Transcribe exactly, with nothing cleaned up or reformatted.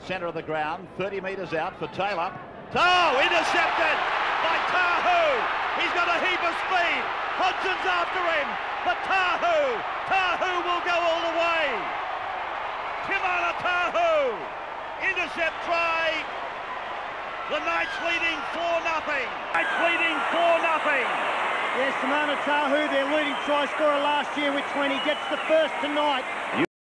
centre of the ground, thirty metres out for Taylor. Oh, intercepted by Tahu. He's got a heap of speed. Hodgson's after him, but Tahu, Tahu will go all the way. Timana Tahu, intercept try. The Knights leading four nothing. Knights leading four nothing. Yes, Timana Tahu, their leading try scorer last year with twenty, gets the first tonight.